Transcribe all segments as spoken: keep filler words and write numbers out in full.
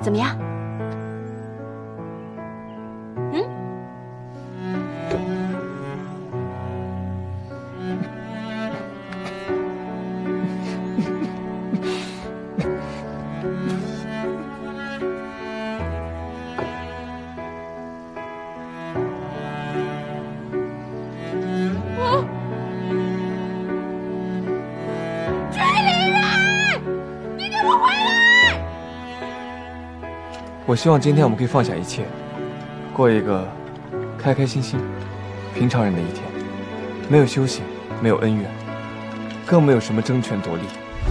怎么样？嗯？ 我希望今天我们可以放下一切，过一个开开心心、平常人的一天，没有修行，没有恩怨，更没有什么争权夺利。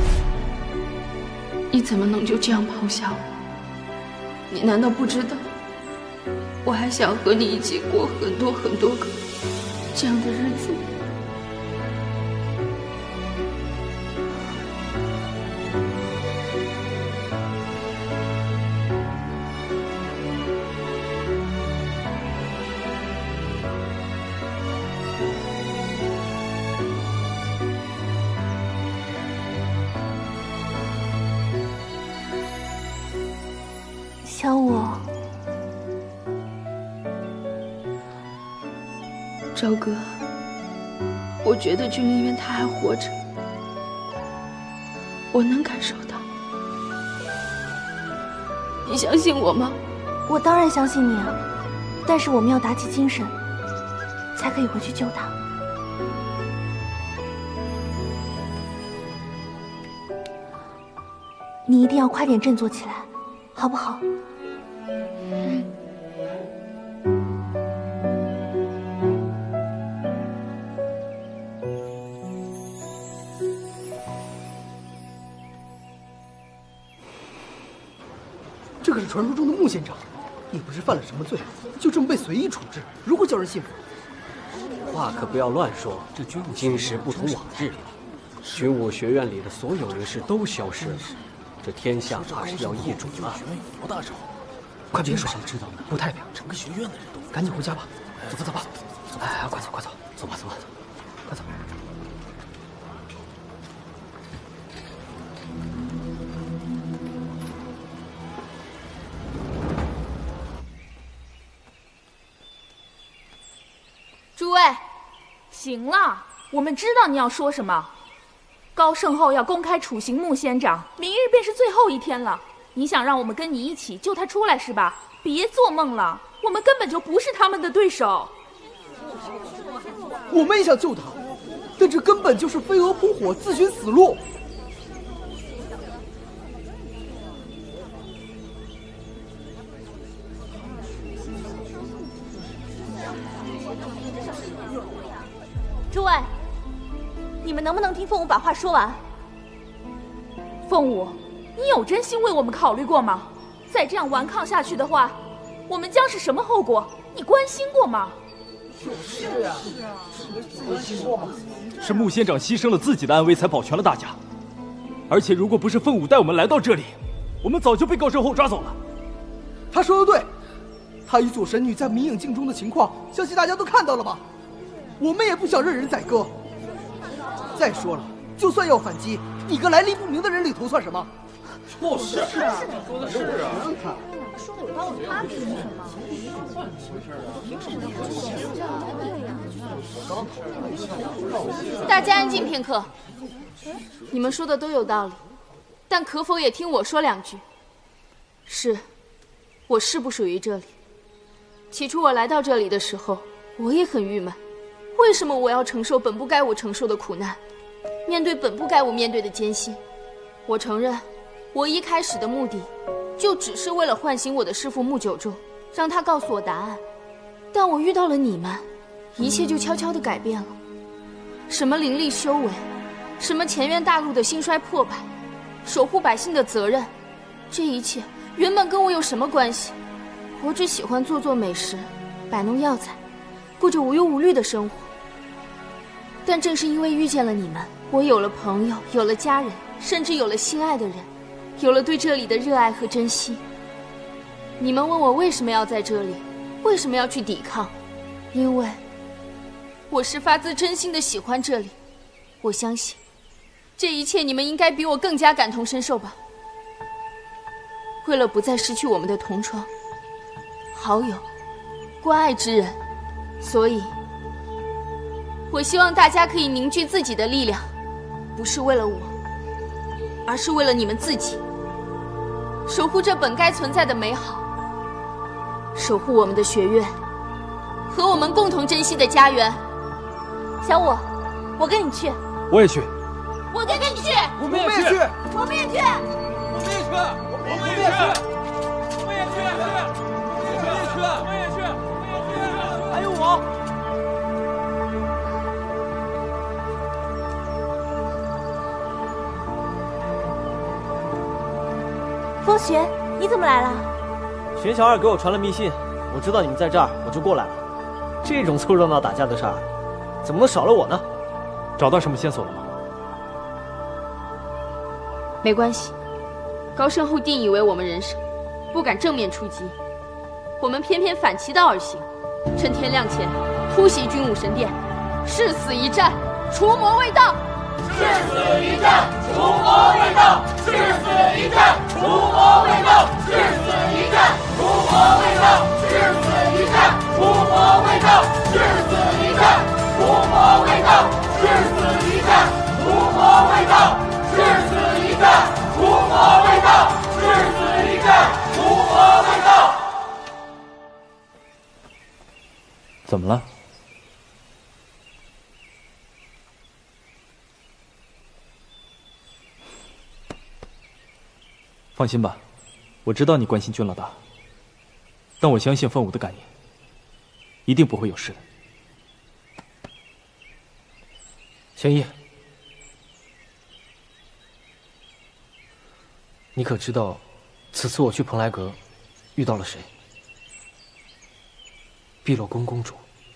你怎么能就这样抛下我？你难道不知道，我还想和你一起过很多很多个这样的日子吗？ 想我， 朝哥，我觉得君林渊他还活着，我能感受到。你相信我吗？ 我当然相信你啊，但是我们要打起精神，才可以回去救他。你一定要快点振作起来，好不好？ 这可是传说中的穆县长，也不是犯了什么罪，就这么被随意处置，如何叫人信服？ 话可不要乱说，这军武今时不同往日了，军武学院里的所有人士都消失了，这天下怕是要易主了。 快别说了， 知道呢？ 不太平， 整个学院的人都赶紧回家吧。走吧走吧， 哎，快走快走，走吧走吧， 快走。 诸位，行了，我们知道你要说什么。高圣后要公开处刑穆仙长，明日便是最后一天了。你想让我们跟你一起救他出来是吧？别做梦了，我们根本就不是他们的对手。 我们也想救他，但这根本就是飞蛾扑火，自寻死路。 诸位，你们能不能听凤舞把话说完？ 凤舞，你有真心为我们考虑过吗？再这样顽抗下去的话，我们将是什么后果？你关心过吗？ 是啊，关心过吗？是穆仙长牺牲了自己的安危，才保全了大家。而且，如果不是凤舞带我们来到这里，我们早就被高圣后抓走了。 他说的对，他与左神女在迷影镜中的情况，相信大家都看到了吧？我们也不想任人宰割。再说了，就算要反击，你个来历不明的人里头算什么？ 就是啊，说的是啊。 说的有道理，他凭什么？ 大家安静片刻。你们说的都有道理，但可否也听我说两句？是，我是不属于这里。起初我来到这里的时候，我也很郁闷。为什么我要承受本不该我承受的苦难，面对本不该我面对的艰辛？我承认，我一开始的目的，就只是为了唤醒我的师父穆九仲，让他告诉我答案。但我遇到了你们，一切就悄悄地改变了。什么灵力修为，什么前院大陆的兴衰破败，守护百姓的责任，这一切原本跟我有什么关系？我只喜欢做做美食，摆弄药材，过着无忧无虑的生活。但正是因为遇见了你们，我有了朋友，有了家人，甚至有了心爱的人，有了对这里的热爱和珍惜。你们问我为什么要在这里，为什么要去抵抗？因为我是发自真心的喜欢这里。我相信，这一切你们应该比我更加感同身受吧。 为了不再失去我们的同窗、好友、关爱之人，所以，我希望大家可以凝聚自己的力量，不是为了我，而是为了你们自己，守护这本该存在的美好，守护我们的学院和我们共同珍惜的家园。 小五，我跟你去。 我也去。 我跟你去。 我们也去。 我们也去。 我们也去。我们也去。我们也去。我们也去。我们也去。我们也去。还有我。 风雪，你怎么来了？ 玄小二给我传了密信，我知道你们在这儿，我就过来了。这种凑热闹打架的事儿，怎么能少了我呢？ 找到什么线索了吗？ 没关系，高圣后定以为我们人少，不敢正面出击，我们偏偏反其道而行，趁天亮前突袭军武神殿，誓死一战，除魔卫道。 誓死一战，除魔卫道；誓死一战，除魔卫道；誓死一战，除魔卫道；誓死一战，除魔卫道；誓死一战，除魔卫道；誓死一战，除魔卫道；誓死一战，除魔卫道；誓死一战，除魔卫道。 怎么了？放心吧，我知道你关心军老大，但我相信凤舞的感应，一定不会有事的。 玄一，你可知道，此次我去蓬莱阁，遇到了谁？碧落宫公主。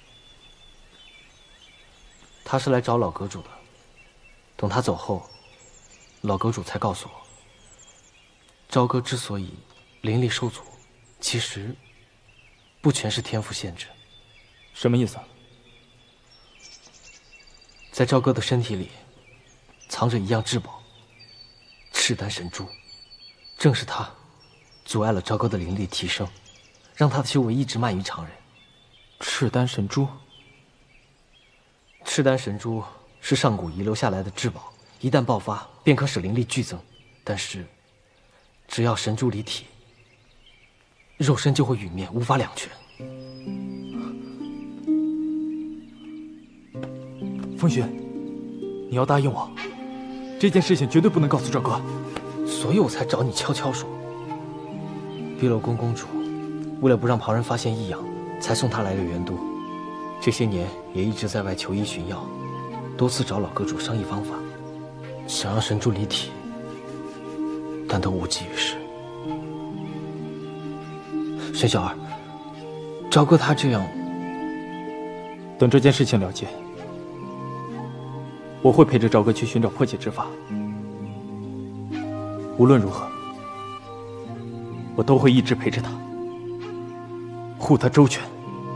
她是来找老阁主的。等她走后，老阁主才告诉我。朝歌之所以灵力受阻，其实不全是天赋限制。 什么意思啊？ 在朝歌的身体里藏着一样至宝——赤丹神珠，正是它阻碍了朝歌的灵力提升，让他的修为一直慢于常人。 赤丹神珠， 赤丹神珠是上古遗留下来的至宝，一旦爆发便可使灵力剧增，但是只要神珠离体，肉身就会陨灭，无法两全。 风雪，你要答应我，这件事情绝对不能告诉赵哥。 所以我才找你悄悄说。碧落宫公主为了不让旁人发现异样，才送她来了元都。这些年也一直在外求医寻药，多次找老阁主商议方法，想让神珠离体，但都无济于事。沈小二，朝歌他这样， 等这件事情了结，我会陪着朝歌去寻找破解之法。无论如何，我都会一直陪着他，护他周全。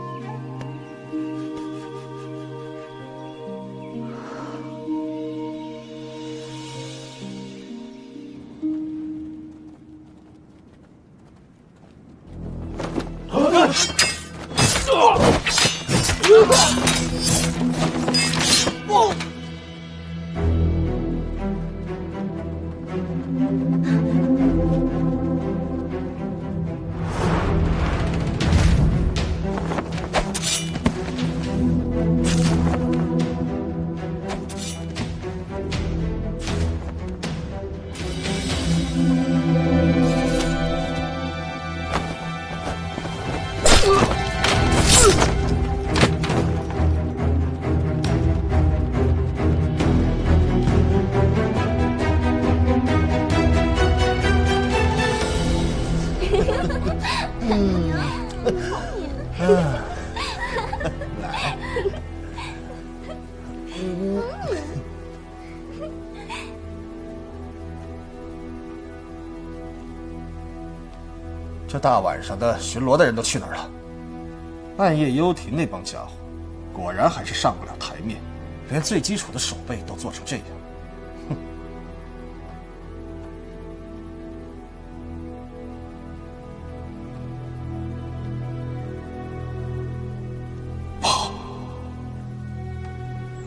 这大晚上的，巡逻的人都去哪儿了？暗夜幽庭那帮家伙，果然还是上不了台面，连最基础的守备都做成这样。哼！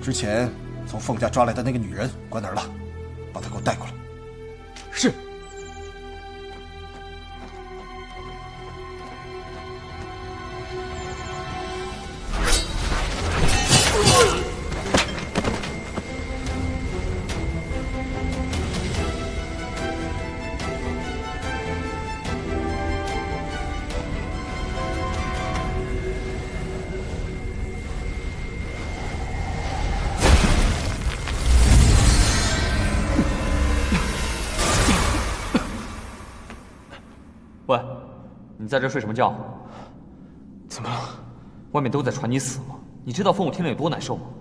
之前从凤家抓来的那个女人关哪儿了？把她给我带过来。 是。 喂，你在这睡什么觉？ 怎么了？ 外面都在传你死了，你知道凤舞听了有多难受吗？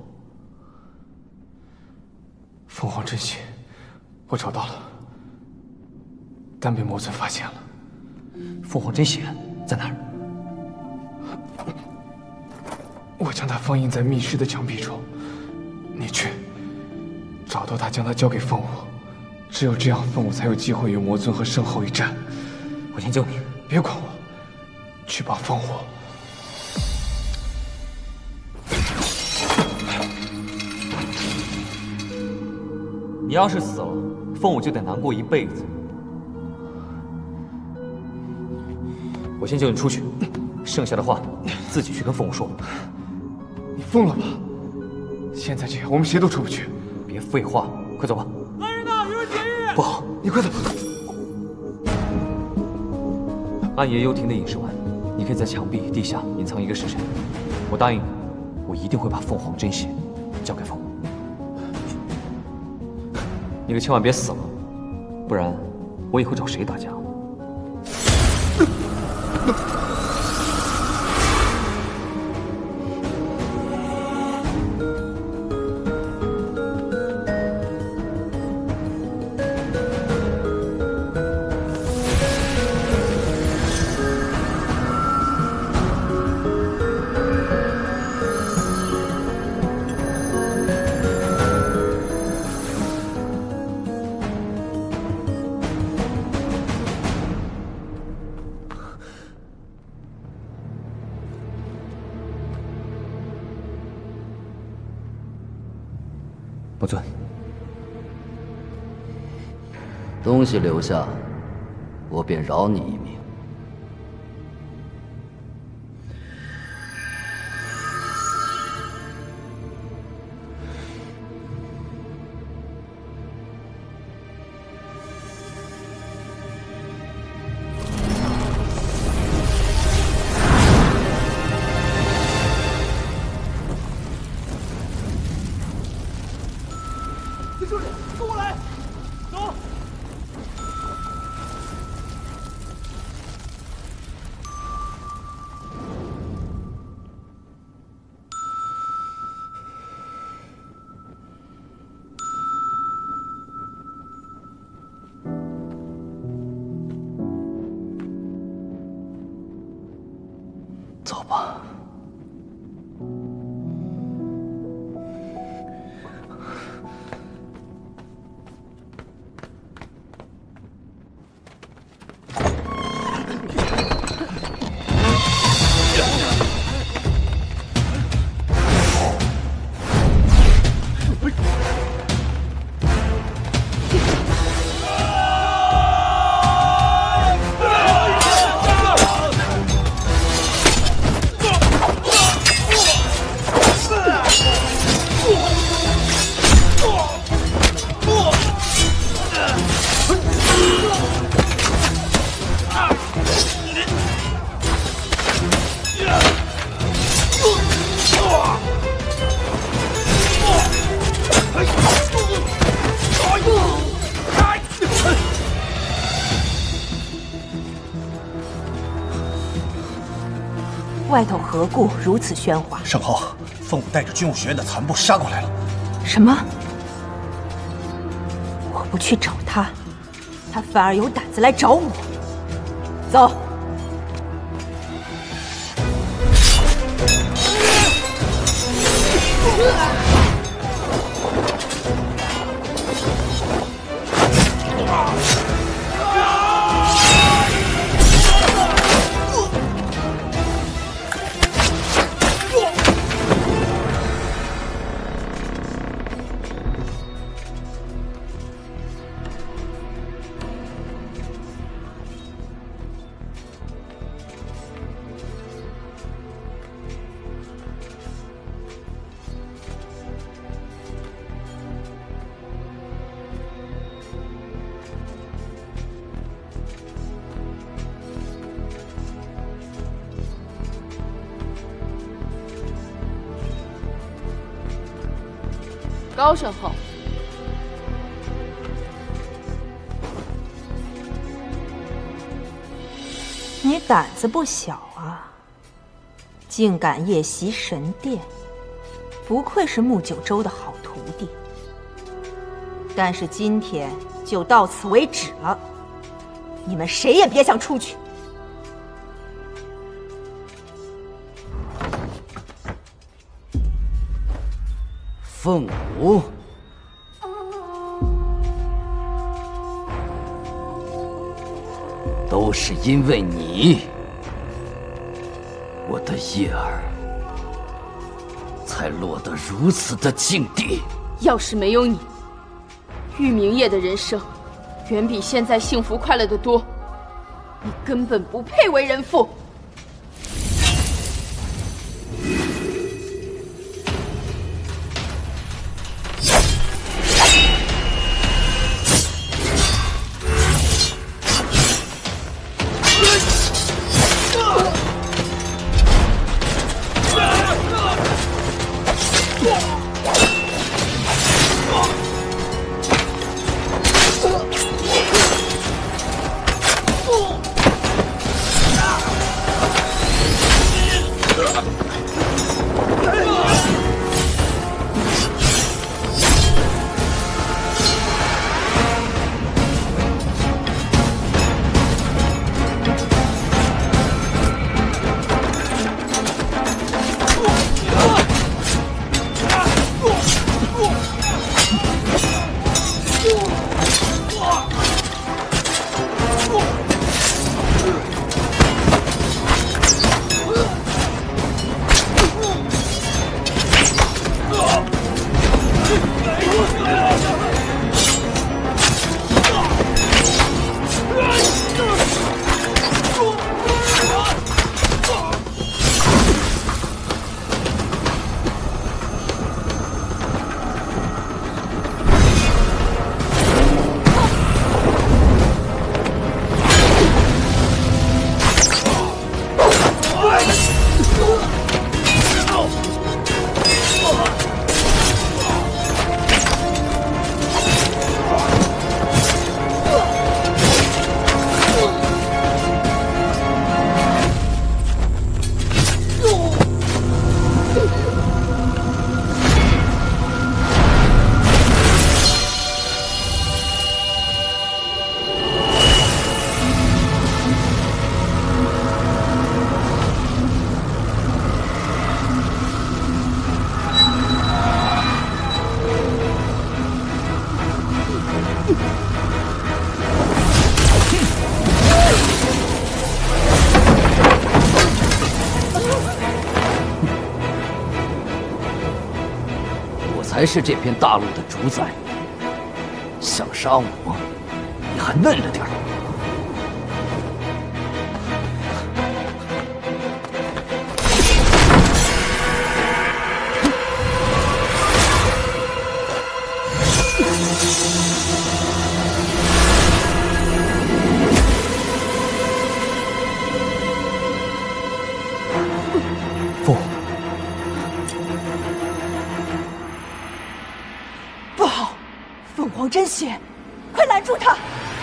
凤凰真血，我找到了，但被魔尊发现了。 凤凰真血在哪儿？ 我将它放映在密室的墙壁中，你去找到它，将它交给凤舞。只有这样，凤舞才有机会与魔尊和圣后一战。 我先救你， 别管我，去帮凤舞。 你要是死了，凤舞就得难过一辈子。我先救你出去，剩下的话自己去跟凤舞说。 你疯了吧？现在这样，我们谁都出不去。 别废话，快走吧。 来人呐，有人劫狱！ 不好， 你快走。 暗夜幽庭的隐士丸，你可以在墙壁地下隐藏一个时辰。我答应你，我一定会把凤凰真血交给凤舞。你可千万别死了，不然我以后找谁打架？魔尊， 东西留下，我便饶你一命。 兄弟，跟我来，走。 走吧。 外头何故如此喧哗？ 圣后，凤舞带着军武学院的残部杀过来了。 什么？我不去找他，他反而有胆子来找我。走。 高圣后。 你胆子不小啊，竟敢夜袭神殿，不愧是穆九州的好徒弟。但是今天就到此为止了，你们谁也别想出去。 凤舞，都是因为你，我的叶儿才落得如此的境地。 要是没有你，玉明叶的人生远比现在幸福快乐得多。你根本不配为人妇。 才是这片大陆的主宰。想杀我，你还嫩了点儿。 父， 不好，凤凰真血，快拦住他！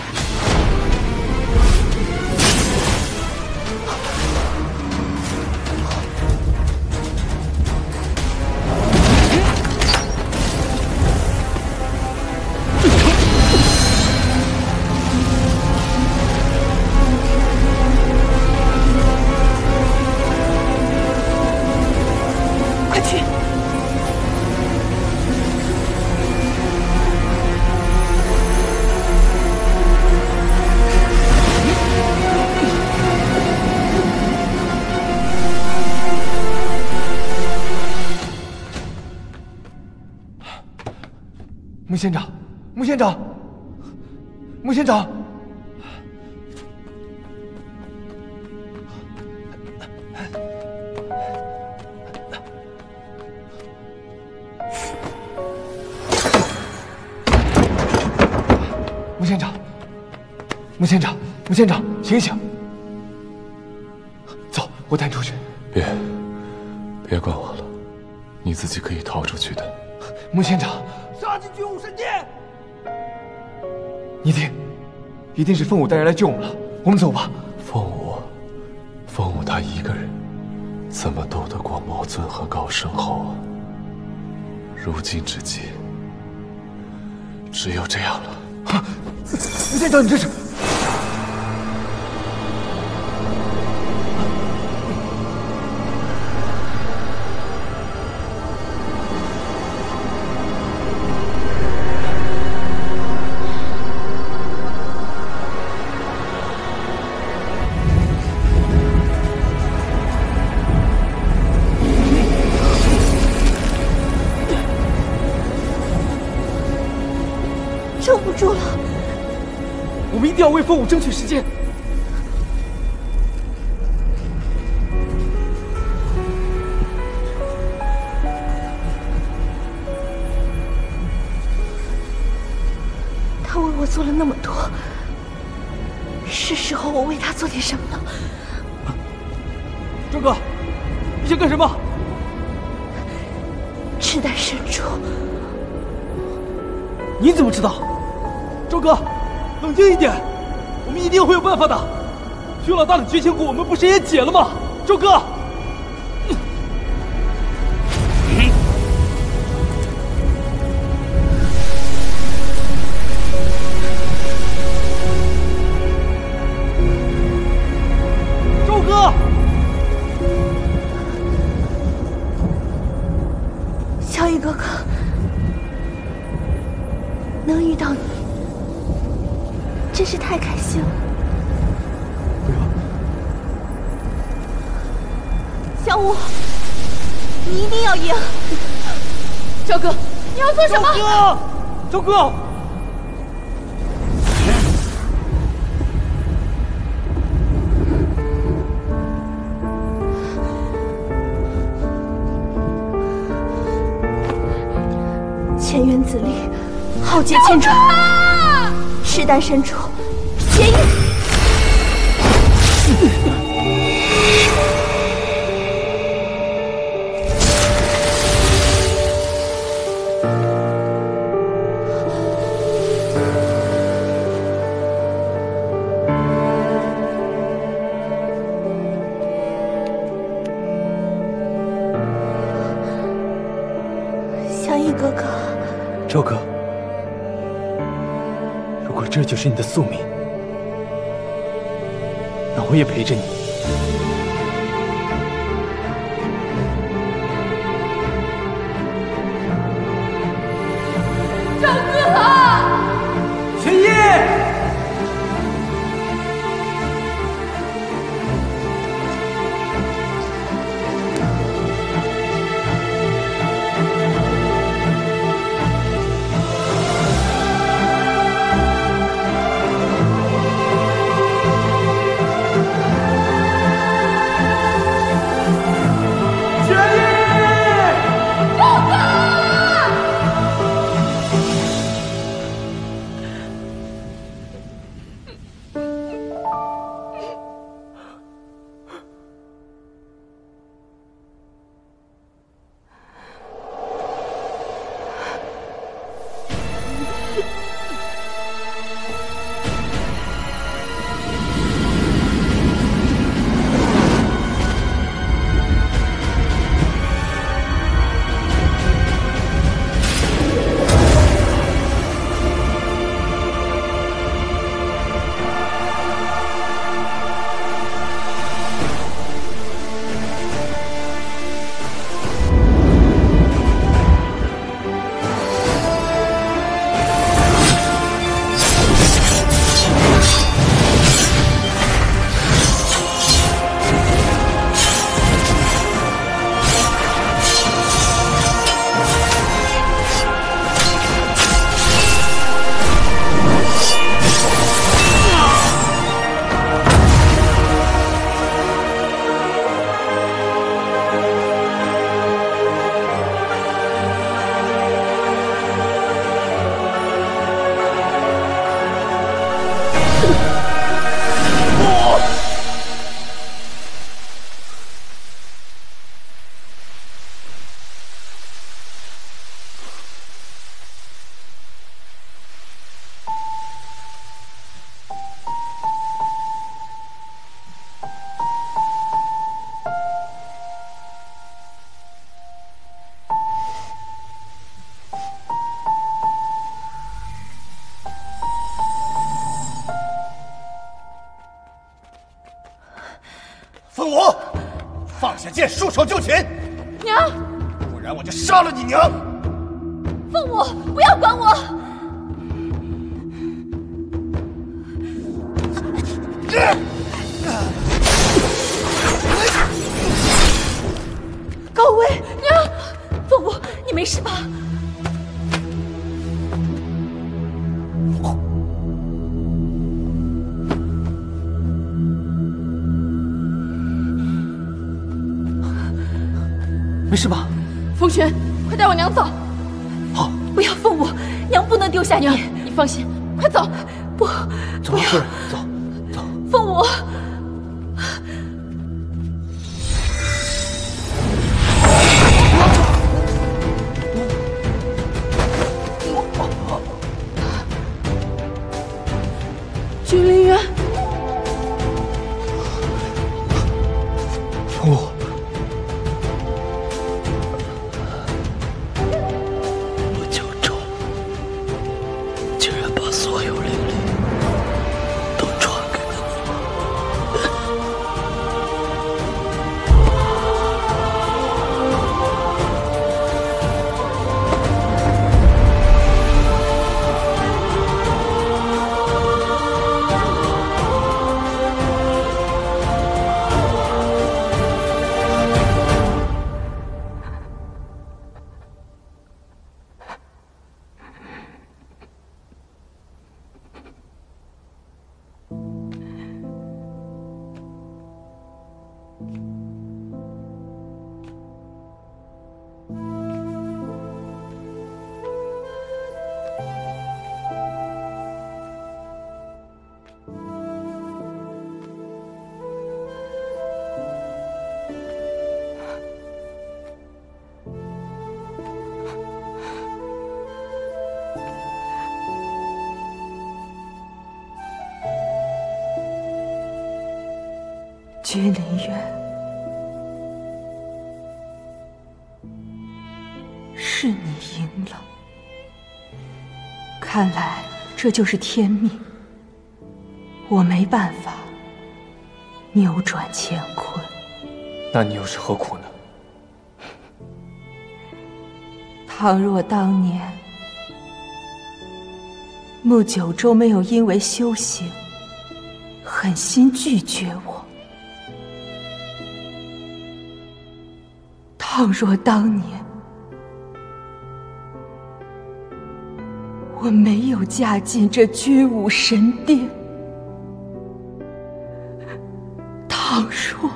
快去！ 穆县长，穆县长，穆县长，穆县长，穆县长，穆县长，醒醒！走，我带你出去。 别，别管我了，你自己可以逃出去的。 穆县长， 你听，一定是凤舞带人来救我们了。我们走吧。 凤舞，凤舞他一个人，怎么斗得过魔尊和高圣后啊？如今之计，只有这样了。啊！ 店长，你这是？ 撑不住了， 我们一定要为凤舞争取时间。 他为我做了那么多，是时候我为他做点什么了。 周哥，你想干什么？ 赤胆神珠。 你怎么知道？周哥，冷静一点，我们一定会有办法的。徐老大的绝情蛊，我们不是也解了吗？周哥，周哥， 小雨哥哥，能遇到你，真是太开心了。 不要， 小舞，你一定要赢！ 赵哥，你要做什么？ 赵哥，赵哥！ 乾元子力，浩劫千重，赤胆神珠，结印。祥义哥哥， 周哥，如果这就是你的宿命，那我也陪着你。 赵哥， 玄烨。 凤舞，放下剑，束手就擒！ 娘， 不然我就杀了你娘！ 凤舞，不要管我！高威，娘，凤舞，你没事吧？ 没事吧？ 风轩，快带我娘走！ 好， 不要凤舞，娘不能丢下你。 你放心，快走！ 不， 走吧，夫人，走，走。 凤舞。 君临渊， 凤舞，穆九州竟然把所有灵力都传给了你。 君临渊，是你赢了。看来这就是天命，我没办法扭转乾坤。 那你又是何苦呢？ 倘若当年穆九州没有因为修行狠心拒绝我，倘若当年我没有嫁进这军武神殿，倘若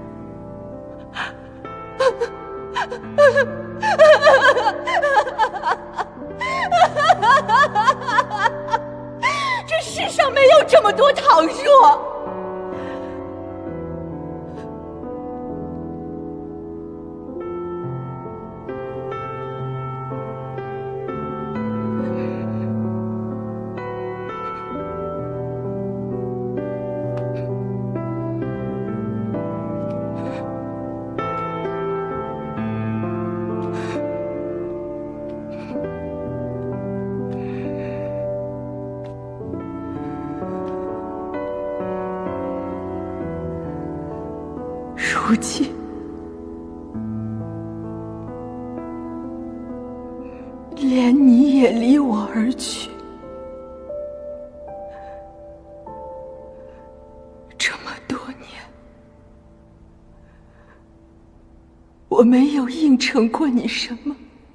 这世上没有这么多倘若。如今，连你也离我而去，这么多年，我没有应承过你什么。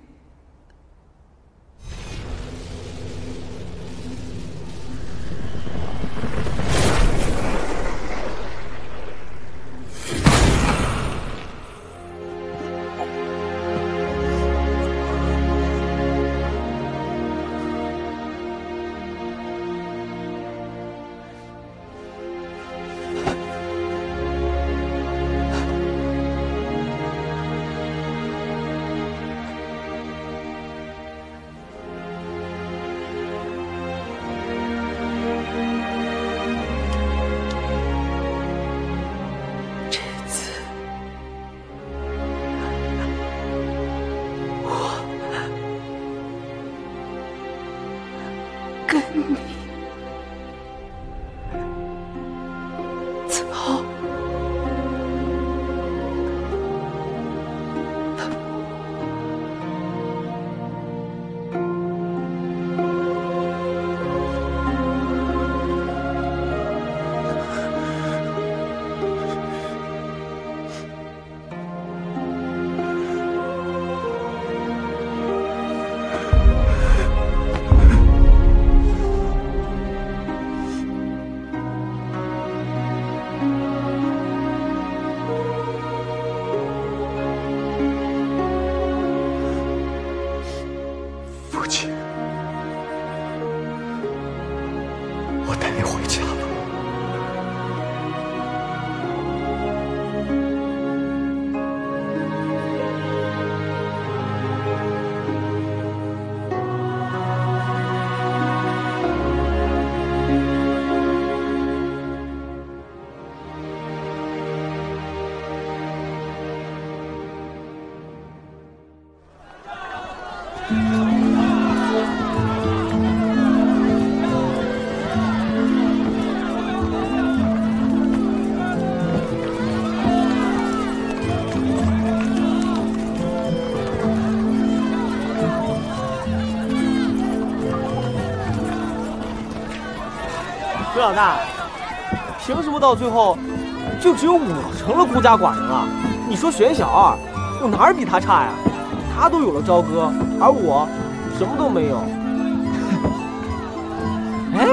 跟你走。 老大，凭什么到最后就只有我成了孤家寡人啊？你说玄小二，我哪儿比他差呀？他都有了朝歌，而我什么都没有。哎，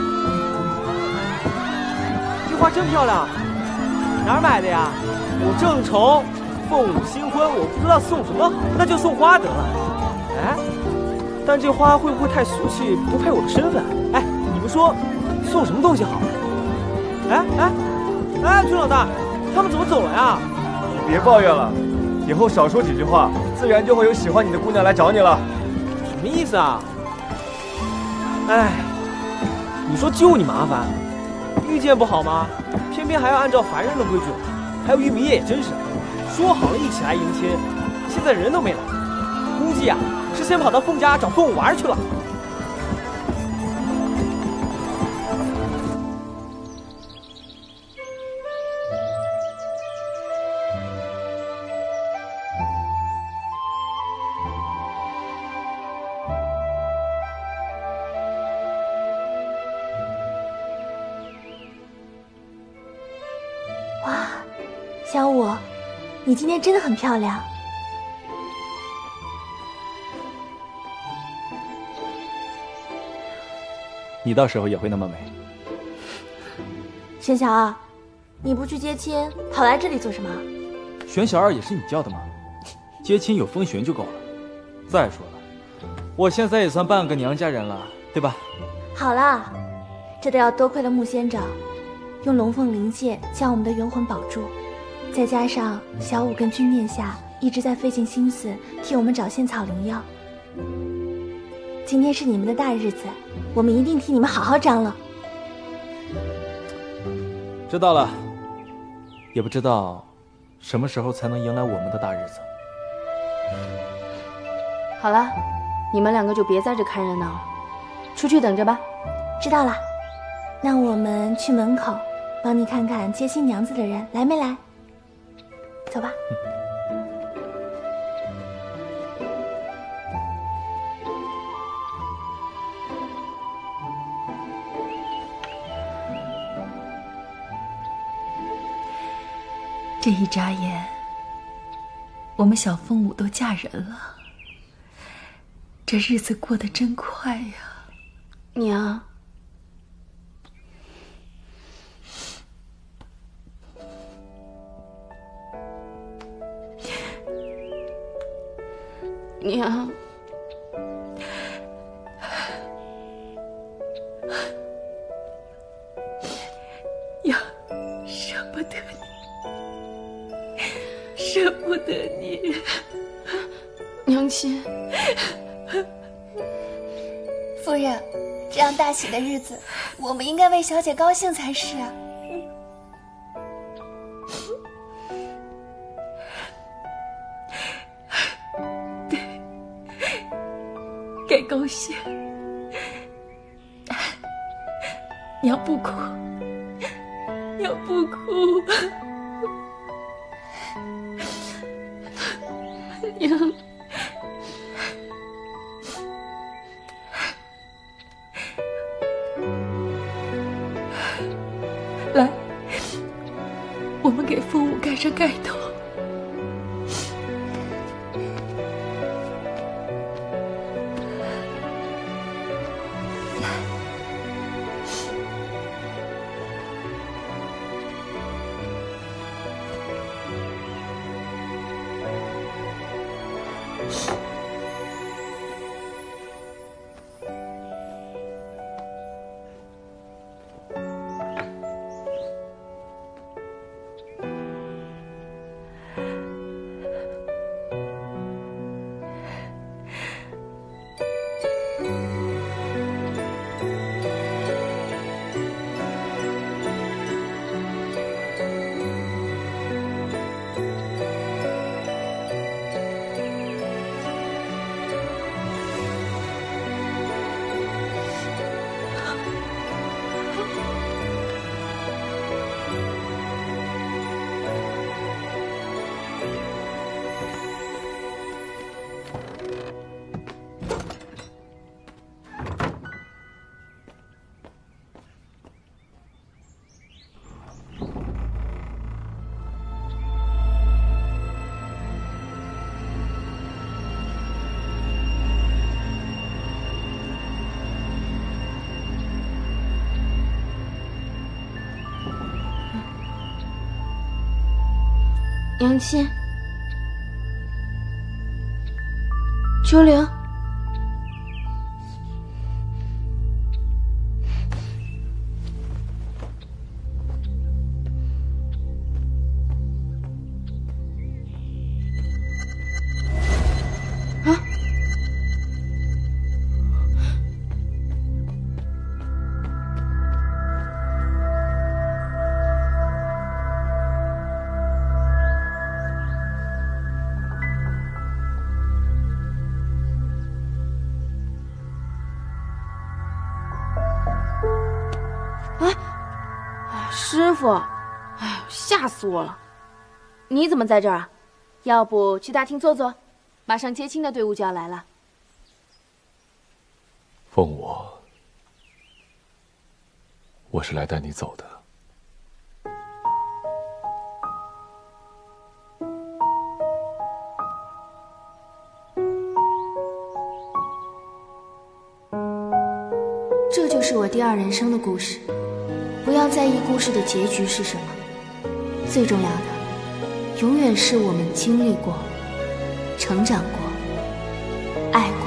这花真漂亮，哪儿买的呀？我正愁凤舞新婚，我不知道送什么好，那就送花得了。哎，但这花会不会太俗气，不配我的身份？哎，你们说送什么东西好？哎哎哎，军老大，他们怎么走了呀？ 你别抱怨了，以后少说几句话，自然就会有喜欢你的姑娘来找你了。 什么意思啊？哎，你说就你麻烦，遇见不好吗？偏偏还要按照凡人的规矩。还有玉米叶也真是，说好了一起来迎亲，现在人都没来，估计啊是先跑到凤家找凤舞玩去了。 哇，小舞，你今天真的很漂亮。 你到时候也会那么美。 玄小二，你不去接亲，跑来这里做什么？ 玄小二也是你叫的吗？接亲有风旋就够了。再说了，我现在也算半个娘家人了，对吧？ 好啦，这都要多亏了穆仙长，用龙凤灵界将我们的元魂保住，再加上小舞跟君殿下一直在费尽心思替我们找仙草灵药。今天是你们的大日子，我们一定替你们好好张罗。 知道了，也不知道什么时候才能迎来我们的大日子。 好了，你们两个就别在这看热闹了，出去等着吧。 知道了，那我们去门口帮你看看接新娘子的人来没来。走吧。嗯这一眨眼，我们小凤舞都嫁人了，这日子过得真快呀！ 娘，娘， 呀，舍不得你。舍不得你， 娘亲。 夫人，这样大喜的日子，我们应该为小姐高兴才是啊。 对，该高兴。娘不哭，娘不哭。 娘， 来，我们给凤舞盖上盖头。 杨倩，秋玲。 师傅，哎，吓死我了！你怎么在这儿啊？要不去大厅坐坐？马上接亲的队伍就要来了。 凤舞，我是来带你走的。 这就是我第二人生的故事。不要在意故事的结局是什么，最重要的，永远是我们经历过、成长过、爱过。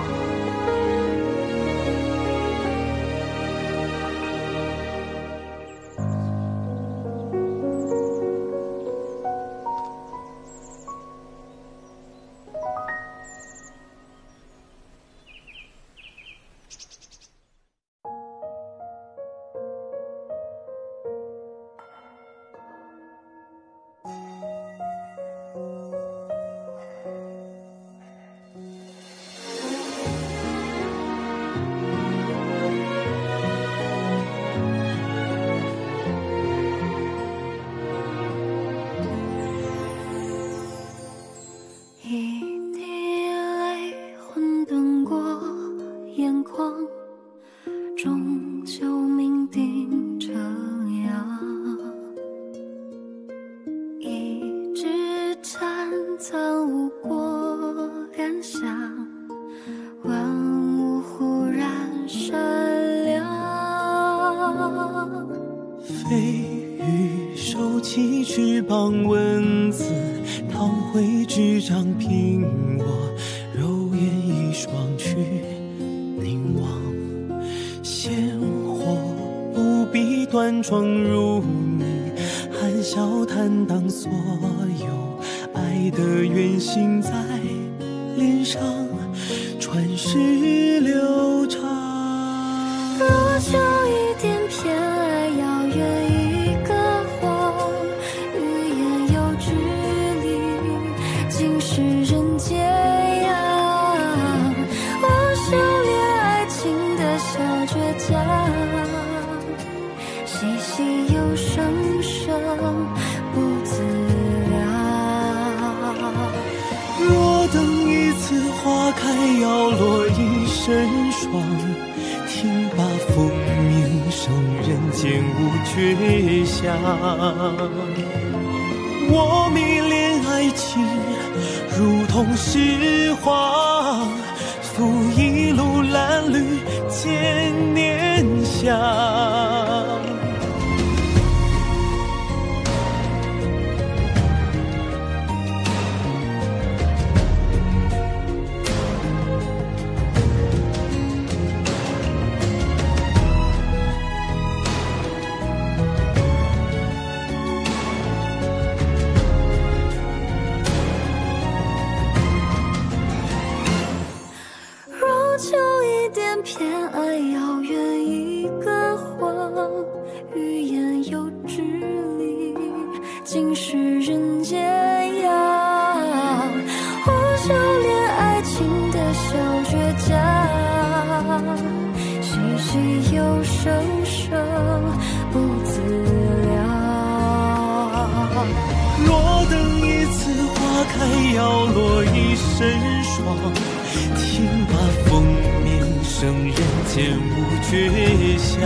我迷恋爱情，如同拾荒，赴一路蓝缕见念想。要落一身霜，听罢风鸣声，人间无绝响。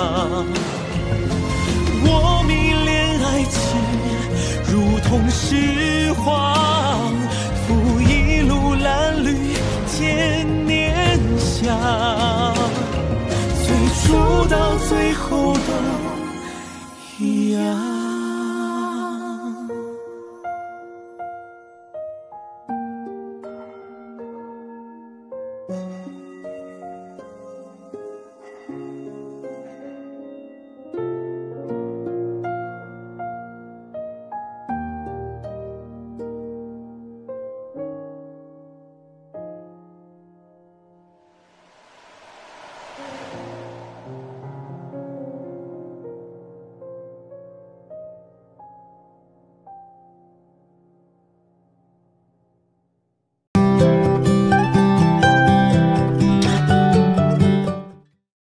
我迷恋爱情，如同拾荒，赴一路蓝缕见念想。最初到最后的